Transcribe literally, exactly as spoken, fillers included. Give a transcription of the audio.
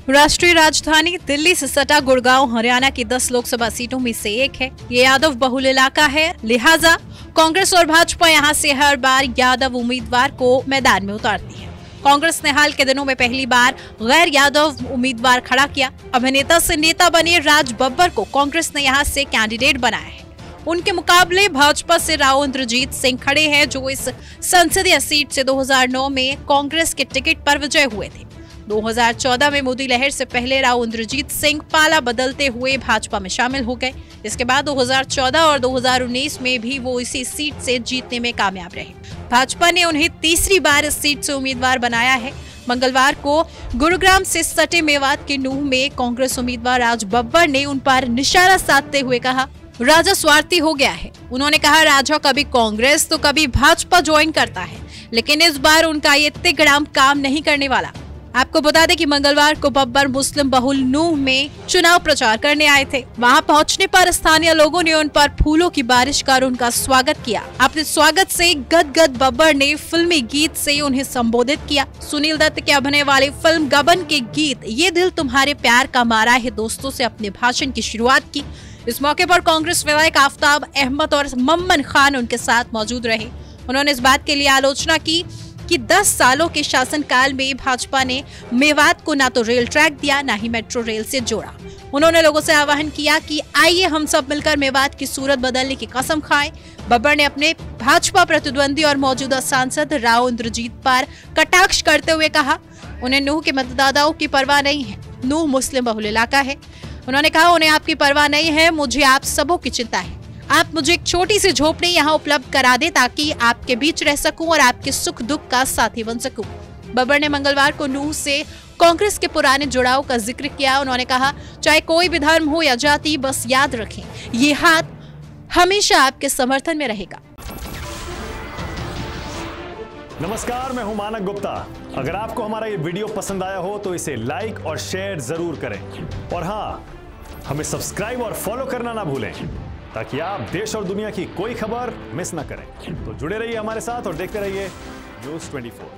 राष्ट्रीय राजधानी दिल्ली से सटा गुड़गांव हरियाणा की दस लोकसभा सीटों में से एक है। ये यादव बहुल इलाका है, लिहाजा कांग्रेस और भाजपा यहां से हर बार यादव उम्मीदवार को मैदान में उतारती है। कांग्रेस ने हाल के दिनों में पहली बार गैर यादव उम्मीदवार खड़ा किया। अभिनेता से नेता बने राज बब्बर को कांग्रेस ने यहां से कैंडिडेट बनाया है। उनके मुकाबले भाजपा से राव इंद्रजीत सिंह खड़े हैं, जो इस संसदीय सीट से दो हज़ार नौ में कांग्रेस के टिकट पर विजय हुए थे। दो हज़ार चौदह में मोदी लहर से पहले राव इंद्रजीत सिंह पाला बदलते हुए भाजपा में शामिल हो गए। इसके बाद दो हज़ार चौदह और दो हज़ार उन्नीस में भी वो इसी सीट से जीतने में कामयाब रहे। भाजपा ने उन्हें तीसरी बार इस सीट से उम्मीदवार बनाया है। मंगलवार को गुरुग्राम से सटे मेवात के नूह में कांग्रेस उम्मीदवार राज बब्बर ने उन पर निशाना साधते हुए कहा, राजा स्वार्थी हो गया है। उन्होंने कहा, राजा कभी कांग्रेस तो कभी भाजपा ज्वाइन करता है, लेकिन इस बार उनका ये तिगड़ाम काम नहीं करने वाला। आपको बता दें कि मंगलवार को बब्बर मुस्लिम बहुल नूह में चुनाव प्रचार करने आए थे। वहां पहुंचने पर स्थानीय लोगों ने उन पर फूलों की बारिश कर उनका स्वागत किया। अपने स्वागत से गदगद बब्बर ने फिल्मी गीत से उन्हें संबोधित किया। सुनील दत्त के अभिनय वाली फिल्म गबन के गीत ये दिल तुम्हारे प्यार का मारा है दोस्तों से अपने भाषण की शुरुआत की। इस मौके पर कांग्रेस विधायक आफ्ताब अहमद और मम्मन खान उनके साथ मौजूद रहे। उन्होंने इस बात के लिए आलोचना की कि दस सालों के शासनकाल में भाजपा ने मेवात को ना तो रेल ट्रैक दिया, ना ही मेट्रो रेल से जोड़ा। उन्होंने लोगों से आह्वान किया कि आइए हम सब मिलकर मेवात की सूरत बदलने की कसम खाएं। बब्बर ने अपने भाजपा प्रतिद्वंदी और मौजूदा सांसद राव इंद्रजीत पर कटाक्ष करते हुए कहा, उन्हें नूह के मतदाताओं की परवाह नहीं है। नूह मुस्लिम बहुल इलाका है। उन्होंने कहा, उन्हें आपकी परवाह नहीं है, मुझे आप सबों की चिंता है। आप मुझे एक छोटी सी झोपड़ी यहाँ उपलब्ध करा दे ताकि आपके बीच रह सकूं और आपके सुख दुख का साथी बन सकूं। बब्बर ने मंगलवार को नूह से कांग्रेस के पुराने जुड़ाव का जिक्र किया। उन्होंने कहा, चाहे कोई भी धर्म हो या जाति, बस याद रखें, ये हाथ हमेशा आपके समर्थन में रहेगा। नमस्कार, मैं हूं मानक गुप्ता। अगर आपको हमारा ये वीडियो पसंद आया हो तो इसे लाइक और शेयर जरूर करें, और हाँ, हमें सब्सक्राइब और फॉलो करना ना भूलें ताकि आप देश और दुनिया की कोई खबर मिस ना करें। तो जुड़े रहिए हमारे साथ और देखते रहिए न्यूज़ चौबीस।